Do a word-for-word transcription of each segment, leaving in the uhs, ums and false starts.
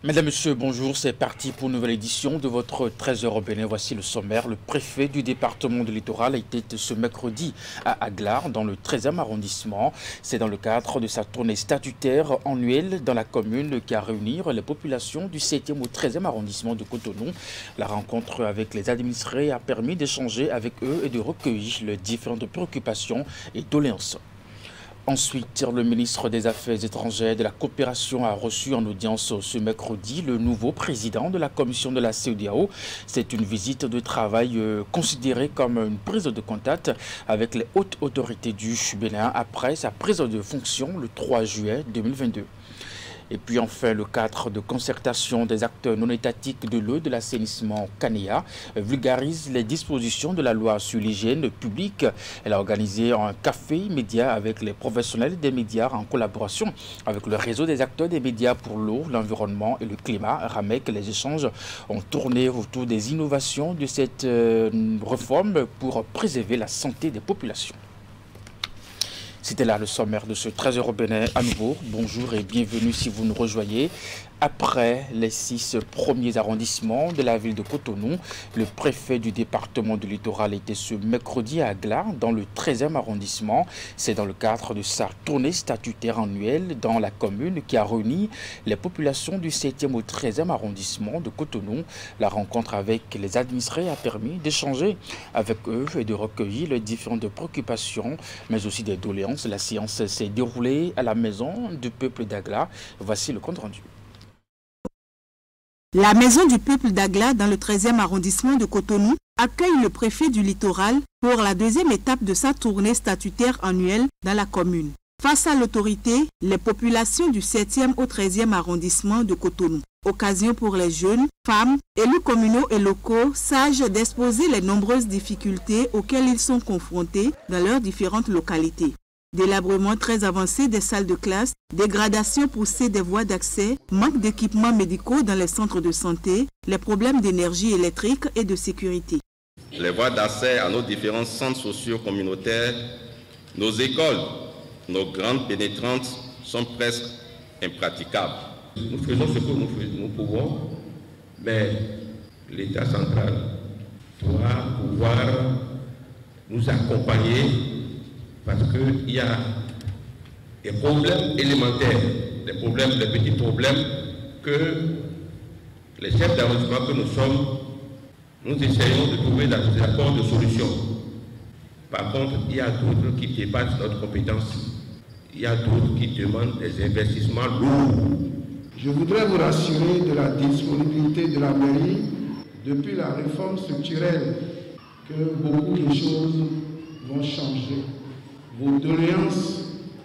Mesdames, Messieurs, bonjour, c'est parti pour une nouvelle édition de votre treize heures au Bénin. Voici le sommaire. Le préfet du département de Littoral a été ce mercredi à Aglar, dans le treizième arrondissement. C'est dans le cadre de sa tournée statutaire annuelle dans la commune qui a réuni les populations du septième au treizième arrondissement de Cotonou. La rencontre avec les administrés a permis d'échanger avec eux et de recueillir les différentes préoccupations et doléances. Ensuite, le ministre des Affaires étrangères et de la coopération a reçu en audience ce mercredi le nouveau président de la commission de la C E D E A O. C'est une visite de travail considérée comme une prise de contact avec les hautes autorités du Bénin après sa prise de fonction le trois juillet deux mille vingt-deux. Et puis enfin, le cadre de concertation des acteurs non étatiques de l'eau et de l'assainissement CANEA vulgarise les dispositions de la loi sur l'hygiène publique. Elle a organisé un café média avec les professionnels des médias en collaboration avec le réseau des acteurs des médias pour l'eau, l'environnement et le climat, RAMEC. Les échanges ont tourné autour des innovations de cette euh, réforme pour préserver la santé des populations. C'était là le sommaire de ce treize heures au Bénin. À nouveau, bonjour et bienvenue si vous nous rejoignez. Après les six premiers arrondissements de la ville de Cotonou, le préfet du département du Littoral était ce mercredi à Aglar, dans le treizième arrondissement. C'est dans le cadre de sa tournée statutaire annuelle dans la commune qui a réuni les populations du septième au treizième arrondissement de Cotonou. La rencontre avec les administrés a permis d'échanger avec eux et de recueillir les différentes préoccupations, mais aussi des doléances. La séance s'est déroulée à la maison du peuple d'Aglar. Voici le compte rendu. La maison du peuple d'Aglar dans le treizième arrondissement de Cotonou accueille le préfet du Littoral pour la deuxième étape de sa tournée statutaire annuelle dans la commune. Face à l'autorité, les populations du septième au treizième arrondissement de Cotonou. Occasion pour les jeunes, femmes, élus communaux et locaux sages d'exposer les nombreuses difficultés auxquelles ils sont confrontés dans leurs différentes localités. Délabrement très avancé des salles de classe, dégradation poussée des voies d'accès, manque d'équipements médicaux dans les centres de santé, les problèmes d'énergie électrique et de sécurité. Les voies d'accès à nos différents centres sociaux communautaires, nos écoles, nos grandes pénétrantes sont presque impraticables. Nous faisons ce que nous, nous pouvons, mais l'État central doit pouvoir nous accompagner parce qu'il y a des problèmes élémentaires, des problèmes, des petits problèmes que les chefs d'arrondissement que nous sommes, nous essayons de trouver des apports de solutions. Par contre, il y a d'autres qui dépassent notre compétence. Il y a d'autres qui demandent des investissements lourds. Je voudrais vous rassurer de la disponibilité de la mairie depuis la réforme structurelle que beaucoup de choses vont changer. Vos doléances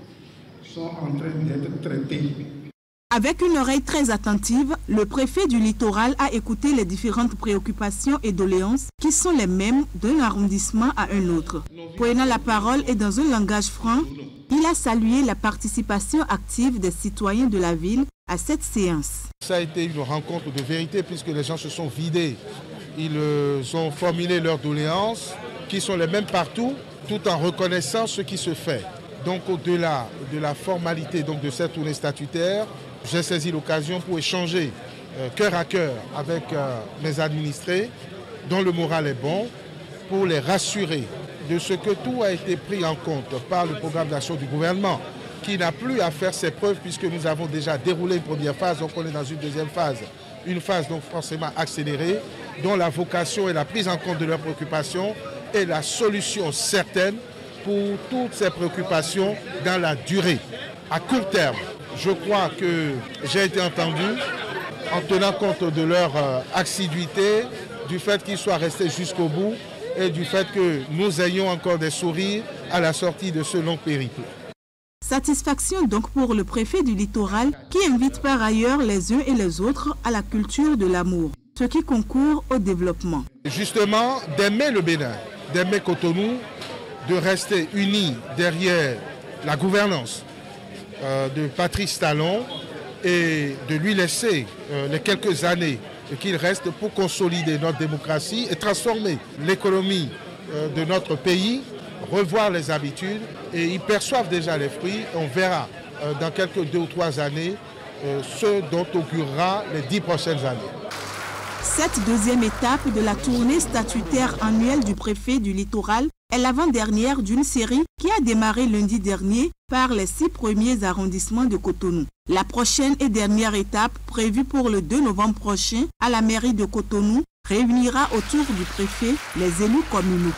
sont en train d'être traitées. Avec une oreille très attentive, le préfet du Littoral a écouté les différentes préoccupations et doléances qui sont les mêmes d'un arrondissement à un autre. Prenant la parole et dans un langage franc, il a salué la participation active des citoyens de la ville à cette séance. Ça a été une rencontre de vérité puisque les gens se sont vidés. Ils euh, ont formulé leurs doléances qui sont les mêmes partout, tout en reconnaissant ce qui se fait. Donc au-delà de la formalité donc, de cette tournée statutaire, j'ai saisi l'occasion pour échanger euh, cœur à cœur avec euh, mes administrés, dont le moral est bon, pour les rassurer de ce que tout a été pris en compte par le programme d'action du gouvernement, qui n'a plus à faire ses preuves puisque nous avons déjà déroulé une première phase, donc on est dans une deuxième phase. Une phase donc forcément accélérée, dont la vocation est la prise en compte de leurs préoccupations et la solution certaine pour toutes ces préoccupations dans la durée. À court terme, je crois que j'ai été entendu en tenant compte de leur assiduité, du fait qu'ils soient restés jusqu'au bout et du fait que nous ayons encore des sourires à la sortie de ce long périple. Satisfaction donc pour le préfet du Littoral qui invite par ailleurs les uns et les autres à la culture de l'amour, ce qui concourt au développement. Justement, d'aimer le Bénin, d'aimer Cotonou, de rester unis derrière la gouvernance euh, de Patrice Talon et de lui laisser euh, les quelques années qu'il reste pour consolider notre démocratie et transformer l'économie euh, de notre pays, revoir les habitudes et ils perçoivent déjà les fruits. On verra euh, dans quelques deux ou trois années euh, ce dont augurera les dix prochaines années. Cette deuxième étape de la tournée statutaire annuelle du préfet du littoral est l'avant-dernière d'une série qui a démarré lundi dernier par les six premiers arrondissements de Cotonou. La prochaine et dernière étape, prévue pour le deux novembre prochain à la mairie de Cotonou, réunira autour du préfet les élus communaux.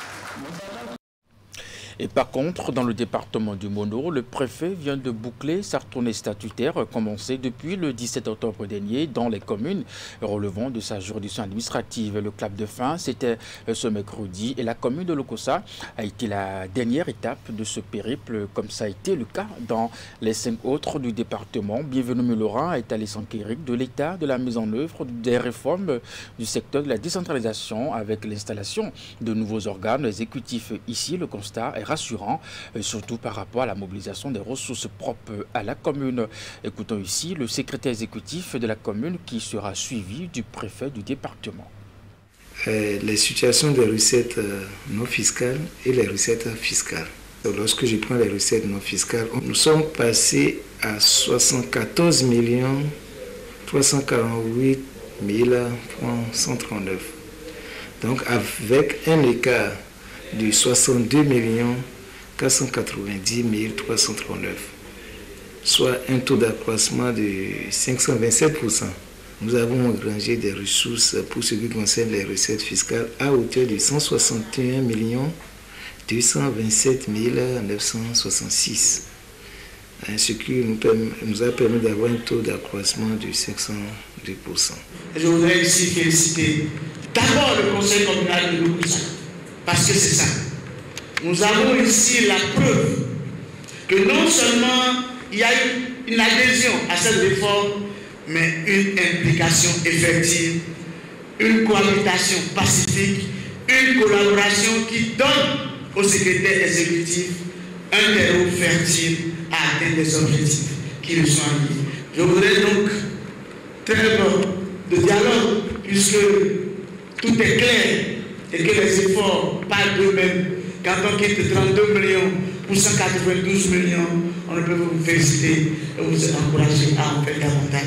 Et par contre, dans le département du Mono, le préfet vient de boucler sa tournée statutaire commencée depuis le dix-sept octobre dernier dans les communes relevant de sa juridiction administrative. Le clap de fin, c'était ce mercredi et la commune de Lokossa a été la dernière étape de ce périple, comme ça a été le cas dans les cinq autres du département. Bienvenue Mulaurin est allé s'enquérir de l'état de la mise en œuvre des réformes du secteur de la décentralisation avec l'installation de nouveaux organes exécutifs. Ici, le constat est rassurant, surtout par rapport à la mobilisation des ressources propres à la commune. Écoutons ici le secrétaire exécutif de la commune qui sera suivi du préfet du département. Euh, les situations des recettes euh, non fiscales et les recettes fiscales. Lorsque je prends les recettes non fiscales, nous sommes passés à soixante-quatorze millions trois cent quarante-huit mille cent trente-neuf. Donc avec un écart de soixante-deux millions quatre cent quatre-vingt-dix mille trois cent trente-neuf, soit un taux d'accroissement de cinq cent vingt-sept pour cent. Nous avons engrangé des ressources pour ce qui concerne les recettes fiscales à hauteur de cent soixante et un millions deux cent vingt-sept mille neuf cent soixante-six, ce qui nous, permet, nous a permis d'avoir un taux d'accroissement de cinq cent deux pour cent. Je voudrais ici féliciter d'abord le conseil communal de Lokossa, parce que c'est ça. Nous avons ici la preuve que non seulement il y a une, une adhésion à cette réforme, mais une implication effective, une cohabitation pacifique, une collaboration qui donne au secrétaire exécutif un terreau fertile à atteindre des objectifs qui lui sont liés. Je voudrais donc trêve de dialogue, puisque tout est clair et que les efforts parlent d'eux-mêmes. Quand on quitte trente-deux millions pour cent quatre-vingt-douze millions, on ne peut vous féliciter et vous encourager à en faire davantage.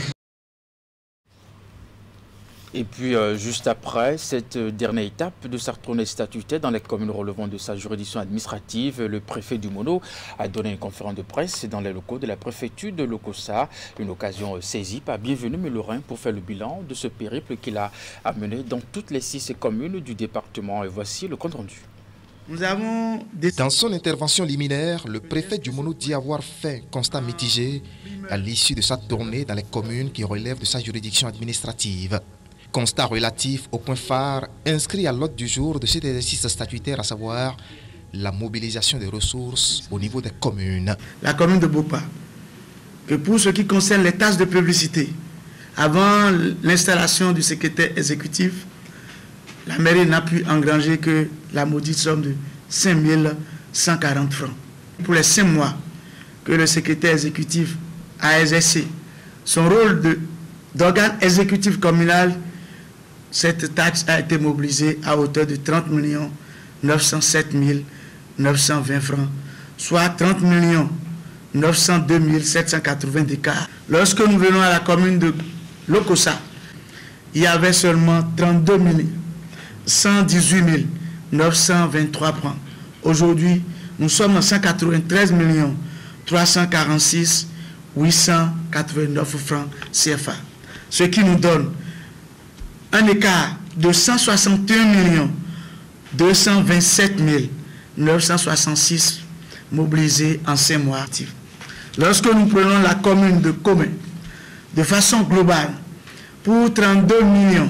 Et puis, euh, juste après cette dernière étape de sa tournée statutaire dans les communes relevant de sa juridiction administrative, le préfet du Mono a donné une conférence de presse dans les locaux de la préfecture de Lokossa. Une occasion saisie par Bienvenue Mulaurin pour faire le bilan de ce périple qu'il a amené dans toutes les six communes du département. Et voici le compte rendu. Nous avons des... Dans son intervention liminaire, le préfet du Mono dit avoir fait constat mitigé à l'issue de sa tournée dans les communes qui relèvent de sa juridiction administrative. Constat relatif au point phare inscrit à l'ordre du jour de cet exercice statutaire, à savoir la mobilisation des ressources au niveau des communes. La commune de Bopa, que pour ce qui concerne les tâches de publicité, avant l'installation du secrétaire exécutif, la mairie n'a pu engranger que la maudite somme de cinq mille cent quarante francs. Pour les cinq mois que le secrétaire exécutif a exercé son rôle d'organe exécutif communal, cette taxe a été mobilisée à hauteur de trente millions neuf cent sept mille neuf cent vingt francs, soit trente millions neuf cent deux mille sept cent quatre-vingts d'écart. Lorsque nous venons à la commune de Lokossa, il y avait seulement trente-deux millions cent dix-huit mille neuf cent vingt-trois francs. Aujourd'hui, nous sommes à cent quatre-vingt-treize millions trois cent quarante-six mille huit cent quatre-vingt-neuf francs C F A, ce qui nous donne un écart de cent soixante et un millions deux cent vingt-sept mille neuf cent soixante-six mobilisés en cinq mois actifs. Lorsque nous prenons la commune de Comé, de façon globale, pour trente-deux millions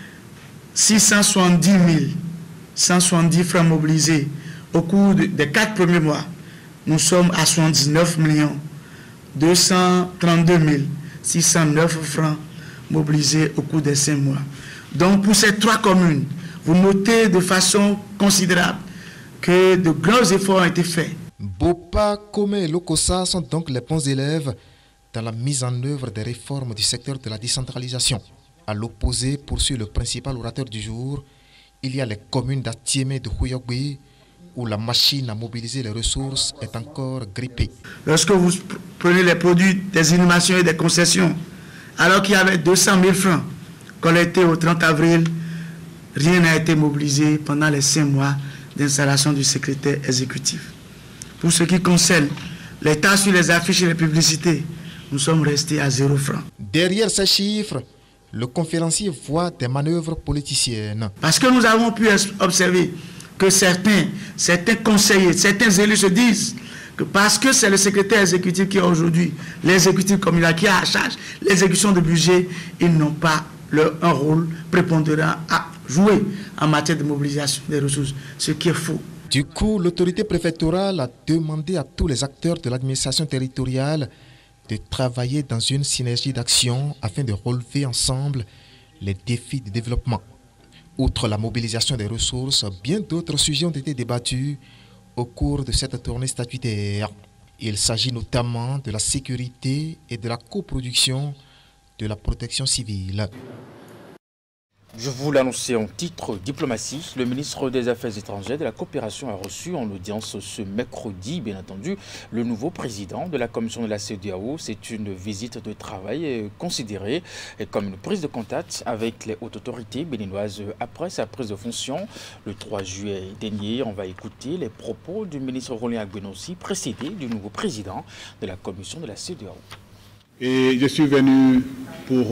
six cent soixante-dix mille cent soixante-dix francs mobilisés au cours de, des quatre premiers mois, nous sommes à soixante-dix-neuf millions deux cent trente-deux mille six cent neuf francs mobilisés au cours des cinq mois. Donc pour ces trois communes, vous notez de façon considérable que de grands efforts ont été faits. Bopa, Comé et Lokossa sont donc les bons élèves dans la mise en œuvre des réformes du secteur de la décentralisation. À l'opposé, poursuit le principal orateur du jour, il y a les communes d'Atiémé, de Huyogbe, où la machine à mobiliser les ressources est encore grippée. Lorsque vous prenez les produits des inhumations et des concessions, alors qu'il y avait deux cent mille francs collectés au trente avril, rien n'a été mobilisé pendant les cinq mois d'installation du secrétaire exécutif. Pour ce qui concerne l'État sur les affiches et les publicités, nous sommes restés à zéro franc. Derrière ces chiffres, le conférencier voit des manœuvres politiciennes. Parce que nous avons pu observer que certains, certains conseillers, certains élus se disent que parce que c'est le secrétaire exécutif qui a aujourd'hui l'exécutif communal qui a à charge l'exécution de budget, ils n'ont pas leur, un rôle prépondérant à jouer en matière de mobilisation des ressources, ce qui est faux. Du coup, l'autorité préfectorale a demandé à tous les acteurs de l'administration territoriale de travailler dans une synergie d'action afin de relever ensemble les défis de développement. Outre la mobilisation des ressources, bien d'autres sujets ont été débattus au cours de cette tournée statutaire. Il s'agit notamment de la sécurité et de la coproduction de la protection civile. Je vous l'annonçais en titre diplomatie. Le ministre des Affaires étrangères et de la coopération a reçu en audience ce mercredi, bien entendu, le nouveau président de la commission de la C E D E A O. C'est une visite de travail considérée comme une prise de contact avec les hautes autorités béninoises après sa prise de fonction le trois juillet dernier. On va écouter les propos du ministre Rolin Agbenossi, précédé du nouveau président de la commission de la C E D E A O. Et je suis venu pour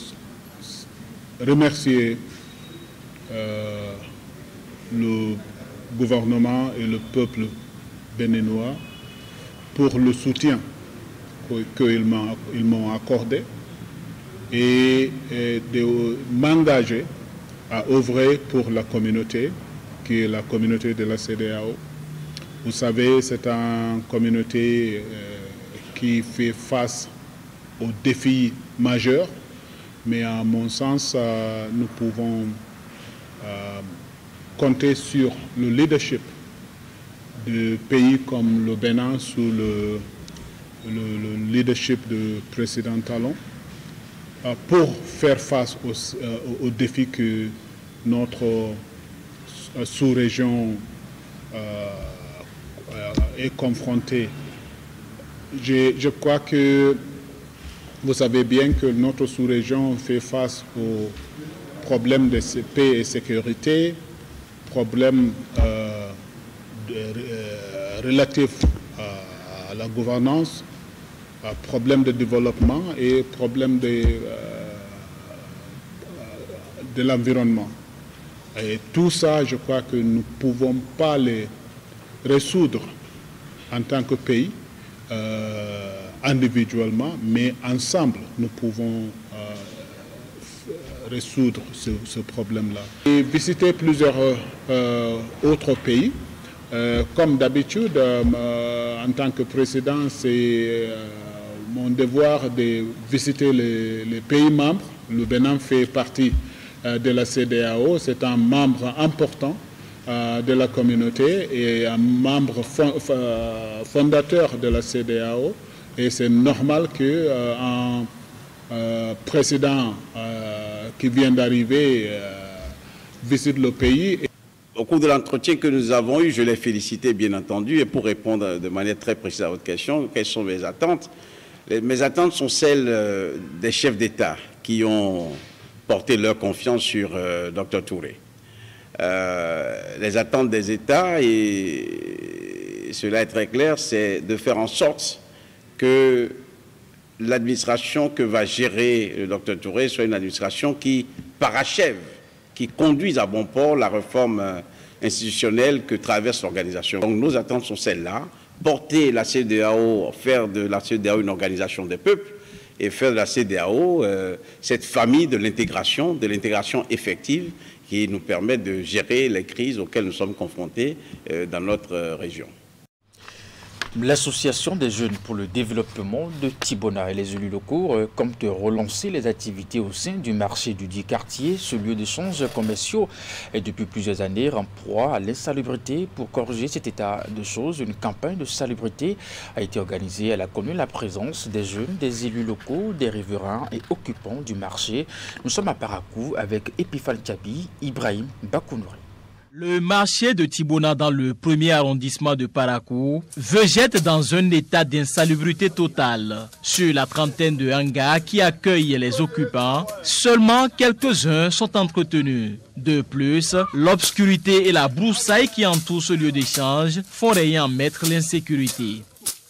remercier euh, le gouvernement et le peuple béninois pour le soutien qu'ils m'ont accordé et, et de m'engager à œuvrer pour la communauté, qui est la communauté de la C E D E A O. Vous savez, c'est une communauté euh, qui fait face aux défis majeurs. Mais à mon sens, euh, nous pouvons euh, compter sur le leadership de pays comme le Bénin sous le, le, le leadership du président Talon euh, pour faire face aux, euh, aux défis que notre euh, sous-région euh, est confrontée. Je, je crois que vous savez bien que notre sous-région fait face aux problèmes de paix et sécurité, problèmes euh, de, euh, relatifs à, à la gouvernance, problèmes de développement et problèmes de, euh, de l'environnement. Et tout ça, je crois que nous ne pouvons pas les résoudre en tant que pays. Euh, individuellement, mais ensemble, nous pouvons euh, résoudre ce, ce problème-là. J'ai visité plusieurs euh, autres pays. Euh, comme d'habitude, euh, en tant que président, c'est euh, mon devoir de visiter les, les pays membres. Le Bénin fait partie euh, de la C E D E A O. C'est un membre important euh, de la communauté et un membre fondateur de la C E D E A O. Et c'est normal qu'un euh, euh, président euh, qui vient d'arriver euh, visite le pays. Au cours de l'entretien que nous avons eu, je l'ai félicité bien entendu. Et pour répondre de manière très précise à votre question, quelles sont mes attentes? Les, Mes attentes sont celles euh, des chefs d'État qui ont porté leur confiance sur euh, docteur Touré. Euh, les attentes des États, et cela est très clair, c'est de faire en sorte que l'administration que va gérer le docteur Touré soit une administration qui parachève, qui conduise à bon port la réforme institutionnelle que traverse l'organisation. Donc nos attentes sont celles-là, porter la C E D E A O, faire de la C E D E A O une organisation des peuples et faire de la C E D E A O euh, cette famille de l'intégration, de l'intégration effective qui nous permet de gérer les crises auxquelles nous sommes confrontés euh, dans notre euh, région. L'Association des jeunes pour le développement de Tibona et les élus locaux euh, comptent relancer les activités au sein du marché du dit quartier, ce lieu d'échange commerciaux est depuis plusieurs années en proie à l'insalubrité. Pour corriger cet état de choses, une campagne de salubrité a été organisée à la commune, la présence des jeunes, des élus locaux, des riverains et occupants du marché. Nous sommes à Parakou avec Epiphane Kabi, Ibrahim Bakounouri. Le marché de Tibona dans le premier arrondissement de Parakou végète dans un état d'insalubrité totale. Sur la trentaine de hangars qui accueillent les occupants, seulement quelques-uns sont entretenus. De plus, l'obscurité et la broussaille qui entourent ce lieu d'échange font rayer mettre l'insécurité.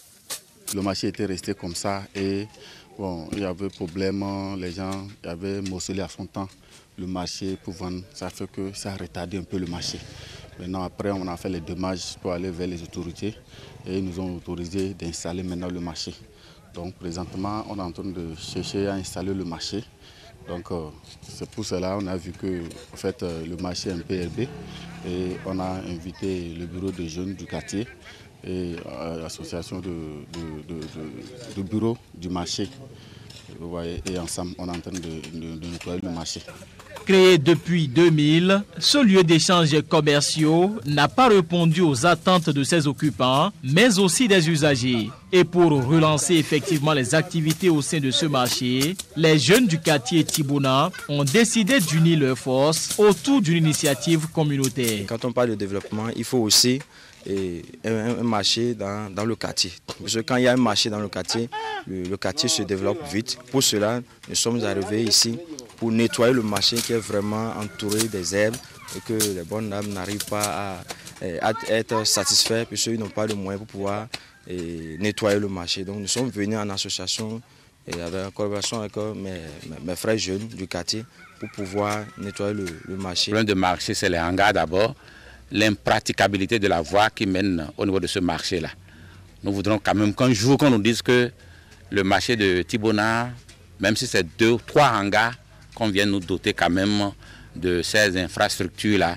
Le marché était resté comme ça et bon, il y avait problème, les gens avaient morcelé à son temps le marché pour vendre, ça fait que ça a retardé un peu le marché. Maintenant après on a fait les démarches pour aller vers les autorités et ils nous ont autorisé d'installer maintenant le marché. Donc présentement on est en train de chercher à installer le marché. Donc euh, c'est pour cela qu'on a vu que en fait, euh, le marché est un peu élevé et on a invité le bureau des jeunes du quartier et euh, l'association de, de, de, de, de bureaux du marché. Vous voyez, et ensemble on est en train de, de, de nettoyer le marché. Créé depuis deux mille, ce lieu d'échange commerciaux n'a pas répondu aux attentes de ses occupants, mais aussi des usagers. Et pour relancer effectivement les activités au sein de ce marché, les jeunes du quartier Tibona ont décidé d'unir leurs forces autour d'une initiative communautaire. Quand on parle de développement, il faut aussi et un, un marché dans, dans le quartier. Parce que quand il y a un marché dans le quartier, le, le quartier se développe vite. Pour cela, nous sommes arrivés ici pour nettoyer le marché qui est vraiment entouré des herbes et que les bonnes dames n'arrivent pas à, à être satisfaits puisqu'ils n'ont pas de moyens pour pouvoir et, nettoyer le marché. Donc nous sommes venus en association et avec, en collaboration avec mes, mes, mes frères jeunes du quartier pour pouvoir nettoyer le, le marché. Le problème de marché, c'est les hangars d'abord. L'impraticabilité de la voie qui mène au niveau de ce marché-là. Nous voudrons quand même qu'un jour qu'on nous dise que le marché de Tibona, même si c'est deux ou trois hangars, qu'on vienne nous doter quand même de ces infrastructures-là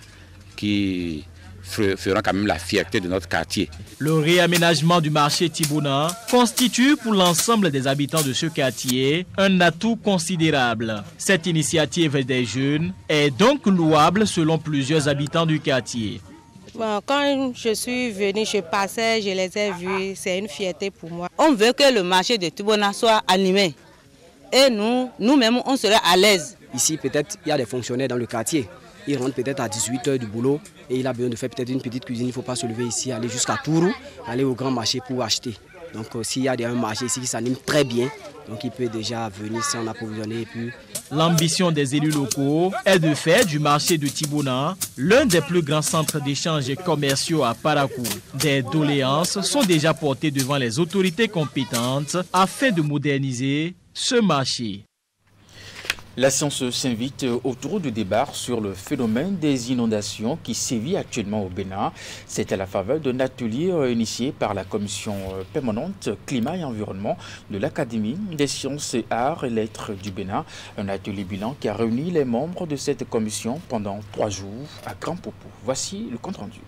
qui feront quand même la fierté de notre quartier. Le réaménagement du marché Tibona constitue pour l'ensemble des habitants de ce quartier un atout considérable. Cette initiative des jeunes est donc louable selon plusieurs habitants du quartier. Bon, quand je suis venue, je passais, je les ai vus, c'est une fierté pour moi. On veut que le marché de Tibona soit animé. Et nous, nous-mêmes, on serait à l'aise. Ici, peut-être, il y a des fonctionnaires dans le quartier. Il rentre peut-être à dix-huit heures du boulot et il a besoin de faire peut-être une petite cuisine. Il ne faut pas se lever ici, aller jusqu'à Tourou, aller au grand marché pour acheter. Donc euh, s'il y a un marché ici qui s'anime très bien, donc il peut déjà venir s'en approvisionner. Puis... L'ambition des élus locaux est de faire du marché de Tibona l'un des plus grands centres d'échanges commerciaux à Parakou. Des doléances sont déjà portées devant les autorités compétentes afin de moderniser ce marché. La séance s'invite autour du débat sur le phénomène des inondations qui sévit actuellement au Bénin. C'est à la faveur d'un atelier initié par la commission permanente climat et environnement de l'Académie des sciences, arts et lettres du Bénin. Un atelier bilan qui a réuni les membres de cette commission pendant trois jours à Grand Popo. Voici le compte rendu.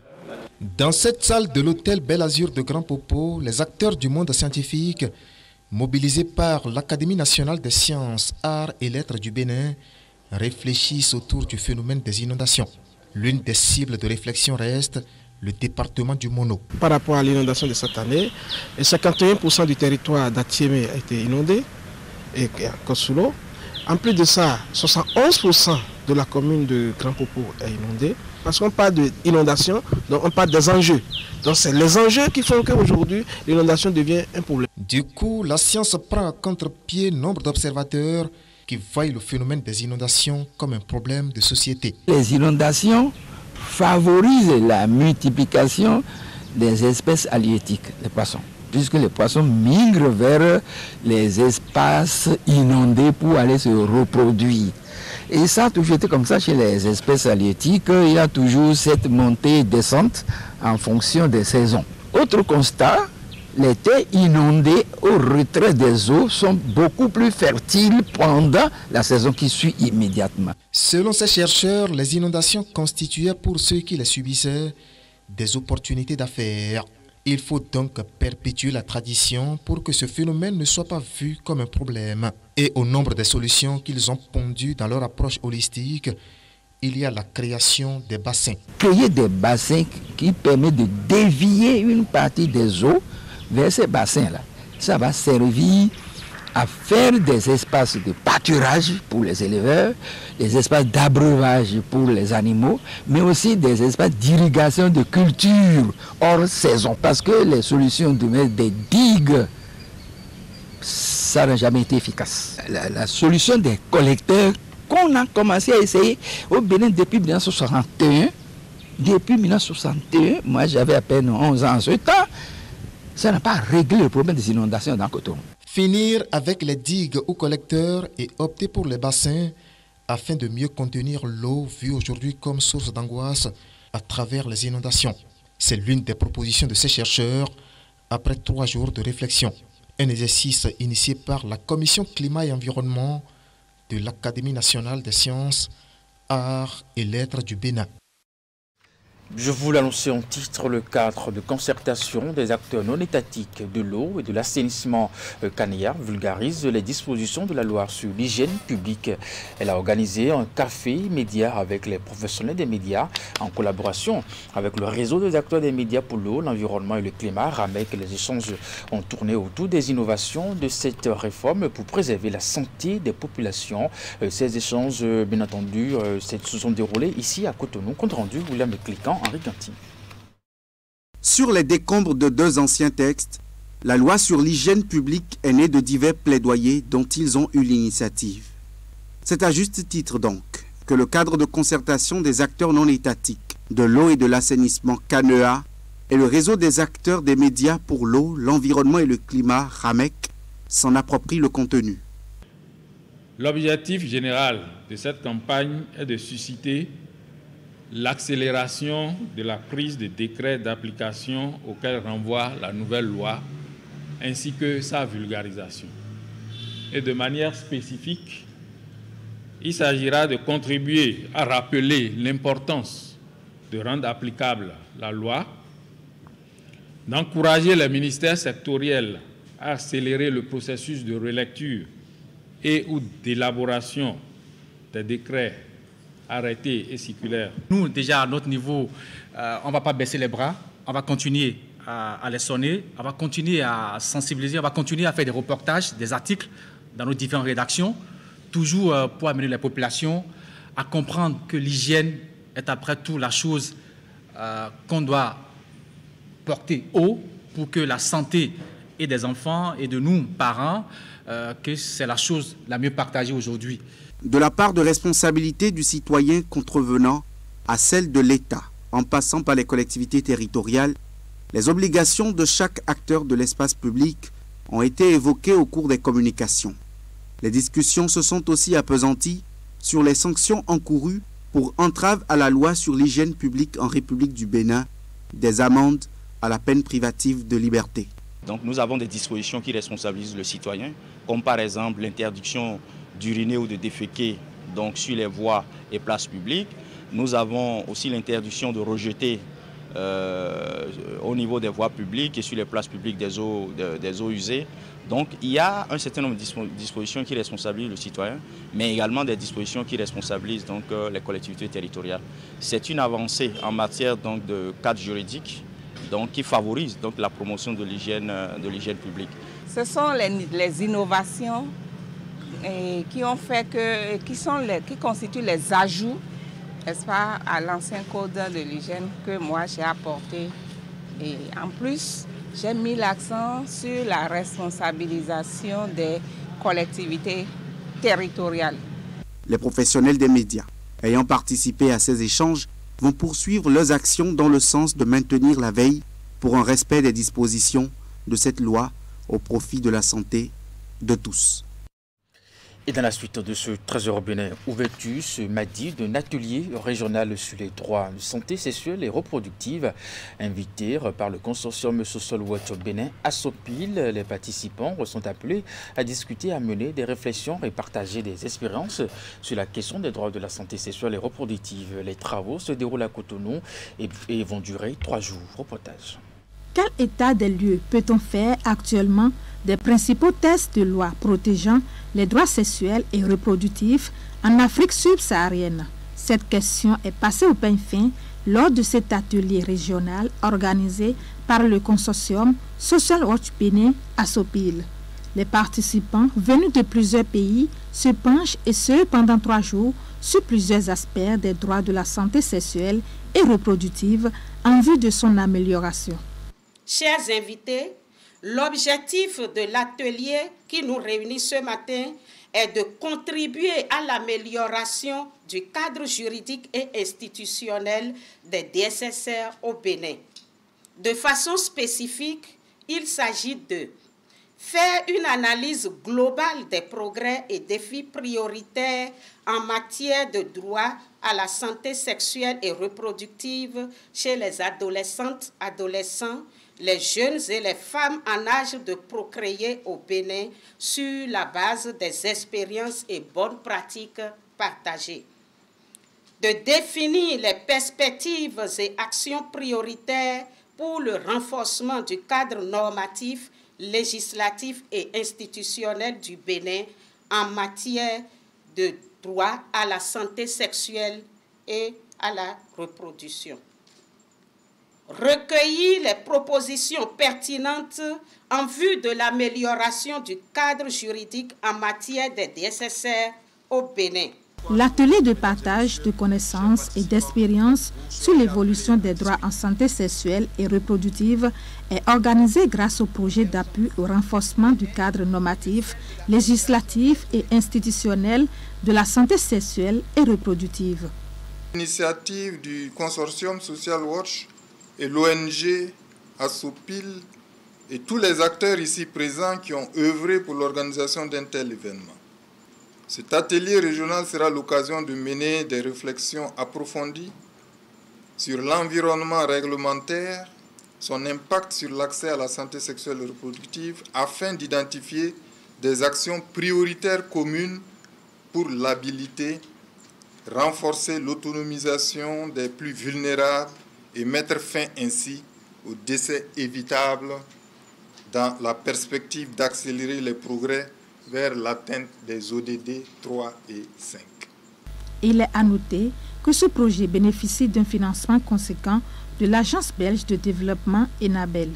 Dans cette salle de l'hôtel Bel Azur de Grand Popo, les acteurs du monde scientifique mobilisés par l'Académie nationale des sciences, arts et lettres du Bénin, réfléchissent autour du phénomène des inondations. L'une des cibles de réflexion reste le département du Mono. Par rapport à l'inondation de cette année, cinquante et un pour cent du territoire d'Atiémé a été inondé et encore sous l'eau. En plus de ça, soixante et onze pour cent de la commune de Grand Popo est inondée. Parce qu'on parle d'inondation, donc on parle des enjeux. Donc c'est les enjeux qui font qu'aujourd'hui l'inondation devient un problème. Du coup, la science prend à contre-pied nombre d'observateurs qui voient le phénomène des inondations comme un problème de société. Les inondations favorisent la multiplication des espèces halieutiques, les poissons, puisque les poissons migrent vers les espaces inondés pour aller se reproduire. Et ça a toujours été comme ça chez les espèces halieutiques. Il y a toujours cette montée et descente en fonction des saisons. Autre constat, les terres inondées au retrait des eaux sont beaucoup plus fertiles pendant la saison qui suit immédiatement. Selon ces chercheurs, les inondations constituaient pour ceux qui les subissaient des opportunités d'affaires. Il faut donc perpétuer la tradition pour que ce phénomène ne soit pas vu comme un problème. Et au nombre des solutions qu'ils ont pondues dans leur approche holistique, il y a la création des bassins. Créer des bassins qui permettent de dévier une partie des eaux vers ces bassins-là. Ça va servir à faire des espaces de pâturage pour les éleveurs, des espaces d'abreuvage pour les animaux, mais aussi des espaces d'irrigation de culture hors saison. Parce que les solutions de mettre des digues, ça n'a jamais été efficace. La, la solution des collecteurs qu'on a commencé à essayer au Bénin depuis mille neuf cent soixante et un, depuis mille neuf cent soixante et un, moi j'avais à peine onze ans en ce temps, ça n'a pas réglé le problème des inondations dans Cotonou. Finir avec les digues ou collecteurs et opter pour les bassins afin de mieux contenir l'eau vue aujourd'hui comme source d'angoisse à travers les inondations. C'est l'une des propositions de ces chercheurs après trois jours de réflexion. Un exercice initié par la Commission Climat et Environnement de l'Académie nationale des sciences, arts et lettres du Bénin. Je vous l'annonçais en titre, le cadre de concertation des acteurs non étatiques de l'eau et de l'assainissement canéar vulgarise les dispositions de la loi sur l'hygiène publique. Elle a organisé un café média avec les professionnels des médias en collaboration avec le réseau des acteurs des médias pour l'eau, l'environnement et le climat. Ramec, les échanges ont tourné autour des innovations de cette réforme pour préserver la santé des populations. Ces échanges, bien entendu, se sont déroulés ici à Cotonou. Compte rendu, William Cliquant. Sur les décombres de deux anciens textes, la loi sur l'hygiène publique est née de divers plaidoyers dont ils ont eu l'initiative. C'est à juste titre donc que le cadre de concertation des acteurs non étatiques de l'eau et de l'assainissement CANEA et le réseau des acteurs des médias pour l'eau, l'environnement et le climat RAMEC s'en approprient le contenu. L'objectif général de cette campagne est de susciter l'accélération de la prise de décrets d'application auxquels renvoie la nouvelle loi, ainsi que sa vulgarisation. Et de manière spécifique, il s'agira de contribuer à rappeler l'importance de rendre applicable la loi, d'encourager les ministères sectoriels à accélérer le processus de relecture et ou d'élaboration des décrets, arrêtés et circulaires. Nous, déjà à notre niveau, euh, on ne va pas baisser les bras, on va continuer à, à les sonner, on va continuer à sensibiliser, on va continuer à faire des reportages, des articles dans nos différentes rédactions, toujours euh, pour amener les populations à comprendre que l'hygiène est après tout la chose euh, qu'on doit porter haut pour que la santé et des enfants et de nous, parents, euh, que c'est la chose la mieux partagée aujourd'hui. De la part de responsabilité du citoyen contrevenant à celle de l'État, en passant par les collectivités territoriales, les obligations de chaque acteur de l'espace public ont été évoquées au cours des communications. Les discussions se sont aussi appesanties sur les sanctions encourues pour entrave à la loi sur l'hygiène publique en République du Bénin, des amendes à la peine privative de liberté. Donc nous avons des dispositions qui responsabilisent le citoyen, comme par exemple l'interdiction d'uriner ou de déféquer donc, sur les voies et places publiques. Nous avons aussi l'interdiction de rejeter euh, au niveau des voies publiques et sur les places publiques des eaux, de, des eaux usées. Donc il y a un certain nombre de dispositions qui responsabilisent le citoyen, mais également des dispositions qui responsabilisent donc, euh, les collectivités territoriales. C'est une avancée en matière donc, de cadre juridique donc, qui favorise donc, la promotion de l'hygiène de l'hygiène publique. Ce sont les, les innovations et qui ont fait que, qui, sont les, qui constituent les ajouts, n'est-ce pas, à l'ancien code de l'hygiène que moi j'ai apporté. Et en plus, j'ai mis l'accent sur la responsabilisation des collectivités territoriales. Les professionnels des médias ayant participé à ces échanges vont poursuivre leurs actions dans le sens de maintenir la veille pour un respect des dispositions de cette loi au profit de la santé de tous. Et dans la suite de ce trésor bénin, ouverture ce mardi d'un atelier régional sur les droits de santé sexuelle et reproductive, invité par le consortium Social Watch Bénin à Sopil. Les participants sont appelés à discuter, à mener des réflexions et partager des expériences sur la question des droits de la santé sexuelle et reproductive. Les travaux se déroulent à Cotonou et, et vont durer trois jours. Reportage. Quel état des lieux peut-on faire actuellement des principaux textes de loi protégeant les droits sexuels et reproductifs en Afrique subsaharienne? Cette question est passée au peigne fin lors de cet atelier régional organisé par le consortium Social Watch Bénin à Sopil. Les participants venus de plusieurs pays se penchent, et ce pendant trois jours, sur plusieurs aspects des droits de la santé sexuelle et reproductive en vue de son amélioration. Chers invités, l'objectif de l'atelier qui nous réunit ce matin est de contribuer à l'amélioration du cadre juridique et institutionnel des D S S R au Bénin. De façon spécifique, il s'agit de faire une analyse globale des progrès et défis prioritaires en matière de droit à la santé sexuelle et reproductive chez les adolescentes, adolescents, les jeunes et les femmes en âge de procréer au Bénin sur la base des expériences et bonnes pratiques partagées. De définir les perspectives et actions prioritaires pour le renforcement du cadre normatif, législatif et institutionnel du Bénin en matière de droit à la santé sexuelle et à la reproduction. Recueillir les propositions pertinentes en vue de l'amélioration du cadre juridique en matière des D S S R au Bénin. L'atelier de partage de connaissances et d'expériences sur l'évolution des droits en santé sexuelle et reproductive est organisé grâce au projet d'appui au renforcement du cadre normatif, législatif et institutionnel de la santé sexuelle et reproductive. L'initiative du consortium Social Watch et l'O N G Assopil et tous les acteurs ici présents qui ont œuvré pour l'organisation d'un tel événement. Cet atelier régional sera l'occasion de mener des réflexions approfondies sur l'environnement réglementaire, son impact sur l'accès à la santé sexuelle et reproductive, afin d'identifier des actions prioritaires communes pour l'habiliter, renforcer l'autonomisation des plus vulnérables et mettre fin ainsi aux décès évitables dans la perspective d'accélérer les progrès vers l'atteinte des O D D trois et cinq. Il est à noter que ce projet bénéficie d'un financement conséquent de l'Agence belge de développement ENABEL.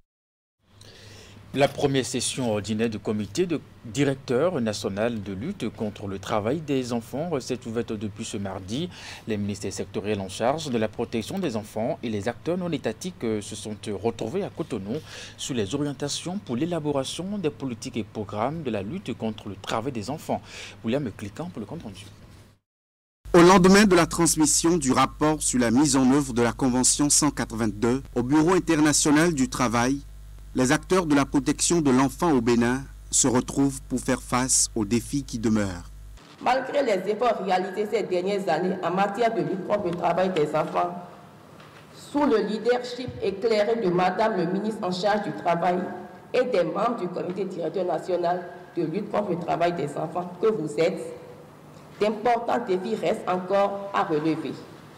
La première session ordinaire du comité de directeur national de lutte contre le travail des enfants s'est ouverte depuis ce mardi. Les ministères sectoriels en charge de la protection des enfants et les acteurs non étatiques se sont retrouvés à Cotonou sur les orientations pour l'élaboration des politiques et programmes de la lutte contre le travail des enfants. William Cliquant pour le compte rendu. Au lendemain de la transmission du rapport sur la mise en œuvre de la Convention cent quatre-vingt-deux au Bureau international du travail, les acteurs de la protection de l'enfant au Bénin se retrouvent pour faire face aux défis qui demeurent. Malgré les efforts réalisés ces dernières années en matière de lutte contre le travail des enfants, sous le leadership éclairé de Madame le ministre en charge du Travail et des membres du comité directeur national de lutte contre le travail des enfants que vous êtes, d'importants défis restent encore à relever.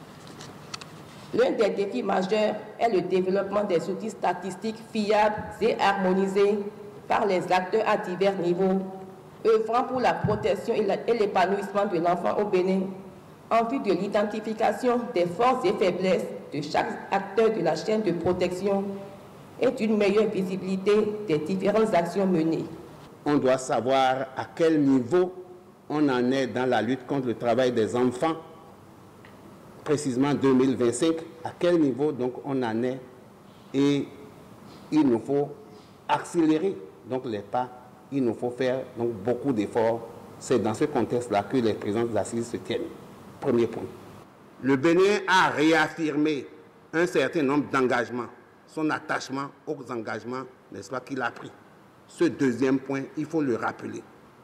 L'un des défis majeurs est le développement des outils statistiques fiables et harmonisés par les acteurs à divers niveaux, œuvrant pour la protection et l'épanouissement de l'enfant au Bénin, en vue de l'identification des forces et faiblesses de chaque acteur de la chaîne de protection et d'une meilleure visibilité des différentes actions menées. On doit savoir à quel niveau on en est dans la lutte contre le travail des enfants, précisément deux mille vingt-cinq, à quel niveau donc on en est, et il nous faut accélérer donc les pas, il nous faut faire donc beaucoup d'efforts. C'est dans ce contexte-là que les présidences d'assises se tiennent. Premier point. Le Bénin a réaffirmé un certain nombre d'engagements, son attachement aux engagements, n'est-ce pas, qu'il a pris. Ce deuxième point, il faut le rappeler.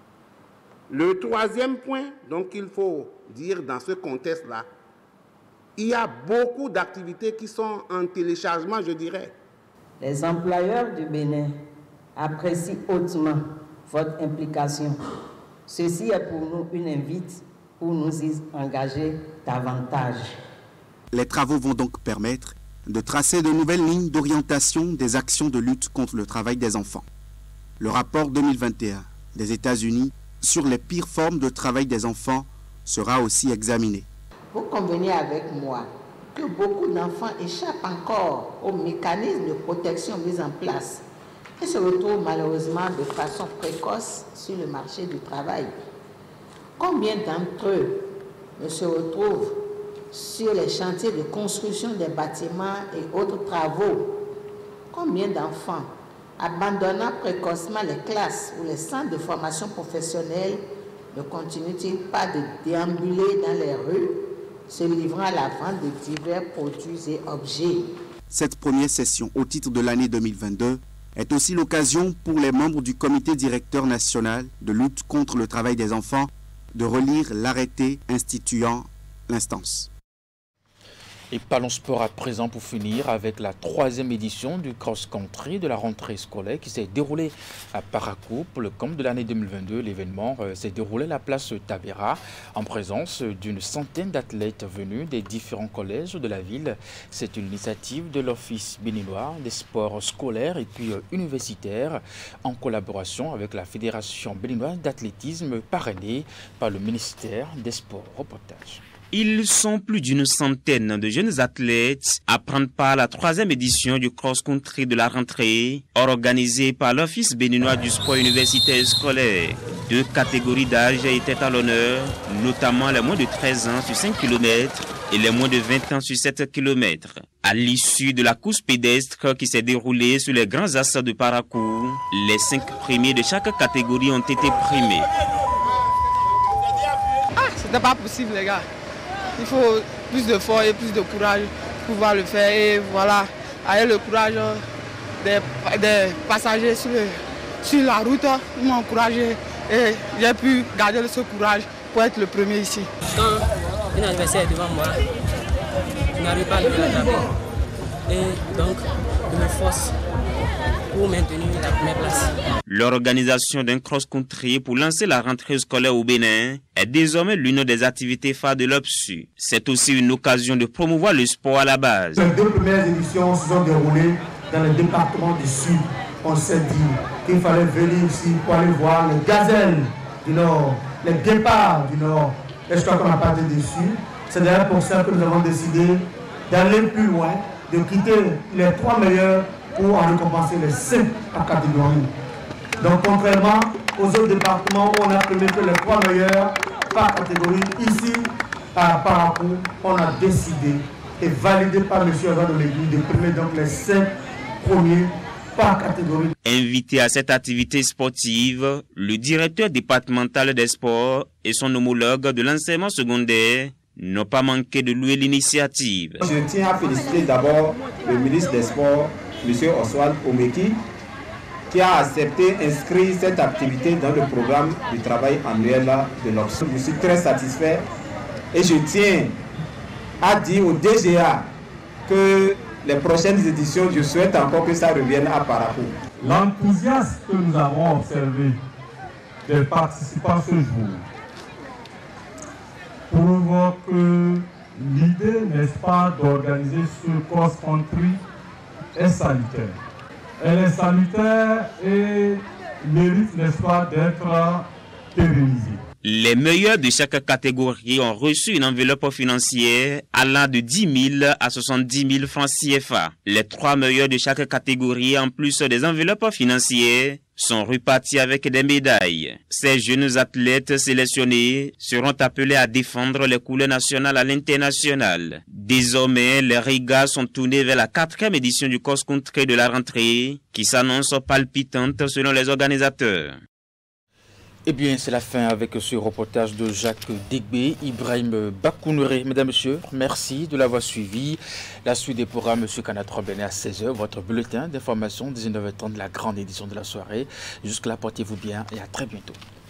Le troisième point, donc il faut dire dans ce contexte-là, il y a beaucoup d'activités qui sont en téléchargement, je dirais. Les employeurs du Bénin apprécient hautement votre implication. Ceci est pour nous une invite pour nous y engager davantage. Les travaux vont donc permettre de tracer de nouvelles lignes d'orientation des actions de lutte contre le travail des enfants. Le rapport deux mille vingt et un des États-Unis sur les pires formes de travail des enfants sera aussi examiné. Vous convenez avec moi que beaucoup d'enfants échappent encore aux mécanismes de protection mis en place et se retrouvent malheureusement de façon précoce sur le marché du travail. Combien d'entre eux ne se retrouvent sur les chantiers de construction des bâtiments et autres travaux? Combien d'enfants, abandonnant précocement les classes ou les centres de formation professionnelle, ne continuent-ils pas de déambuler dans les rues, se livrant à la vente de divers produits et objets? Cette première session au titre de l'année deux mille vingt-deux est aussi l'occasion pour les membres du comité directeur national de lutte contre le travail des enfants de relire l'arrêté instituant l'instance. Et parlons sport à présent pour finir avec la troisième édition du cross-country de la rentrée scolaire qui s'est déroulée à Parakou pour le camp de l'année deux mille vingt-deux. L'événement euh, s'est déroulé à la place Tabera en présence d'une centaine d'athlètes venus des différents collèges de la ville. C'est une initiative de l'Office béninois des sports scolaires et puis euh, universitaires en collaboration avec la Fédération béninoise d'athlétisme parrainée par le ministère des Sports. Reportage. Ils sont plus d'une centaine de jeunes athlètes à prendre part à la troisième édition du cross-country de la rentrée, organisée par l'Office béninois du sport universitaire scolaire. Deux catégories d'âge étaient à l'honneur, notamment les moins de treize ans sur cinq kilomètres et les moins de vingt ans sur sept kilomètres. À l'issue de la course pédestre qui s'est déroulée sur les grands axes de Parakou, les cinq premiers de chaque catégorie ont été primés. Ah, c'était pas possible les gars. Il faut plus de force et plus de courage pour pouvoir le faire. Et voilà, avec le courage des, des passagers sur, le, sur la route, ils m'ont encouragé et j'ai pu garder ce courage pour être le premier ici. Quand un adversaire est devant moi, je n'arrive pas à le rattraper. Et donc, je me force pour maintenir la première place. L'organisation d'un cross-country pour lancer la rentrée scolaire au Bénin est désormais l'une des activités phares de l'O P S U. C'est aussi une occasion de promouvoir le sport à la base. Les deux premières éditions se sont déroulées dans le département du Sud. On s'est dit qu'il fallait venir ici pour aller voir les gazelles du Nord, les guépards du Nord. Et je crois qu'on n'a pas été déçus. C'est d'ailleurs pour ça que nous avons décidé d'aller plus loin, de quitter les trois meilleurs pour en récompenser les cinq catégories. Donc contrairement aux autres départements où on a primé que les trois meilleurs par catégorie, ici à Parakou, on a décidé et validé par M. Azad de primer donc les cinq premiers par catégorie. Invité à cette activité sportive, le directeur départemental des sports et son homologue de l'enseignement secondaire n'ont pas manqué de louer l'initiative. Je tiens à féliciter d'abord le ministre des Sports, M. Oswald Omeki, qui a accepté d'inscrire cette activité dans le programme du travail annuel de l'O P S U. Je suis très satisfait et je tiens à dire au D G A que les prochaines éditions, je souhaite encore que ça revienne à Parakou. L'enthousiasme que nous avons observé des participants ce jour prouve que l'idée, n'est-ce pas, d'organiser ce cross-country est salutaire. Elle est salutaire et mérite, n'est-ce pas, d'être pérennisée. Les meilleurs de chaque catégorie ont reçu une enveloppe financière allant de dix mille à soixante-dix mille francs C F A. Les trois meilleurs de chaque catégorie, en plus des enveloppes financières, sont repartis avec des médailles. Ces jeunes athlètes sélectionnés seront appelés à défendre les couleurs nationales à l'international. Désormais, les regards sont tournés vers la quatrième édition du cross-country de la rentrée, qui s'annonce palpitante selon les organisateurs. Eh bien, c'est la fin avec ce reportage de Jacques Degbé, Ibrahim Bakounouré. Mesdames, Messieurs, merci de l'avoir suivi. La suite des programmes, M. Kanatra Benet à seize heures, votre bulletin d'information, dix-neuf heures trente de la grande édition de la soirée. Jusque-là, portez-vous bien et à très bientôt.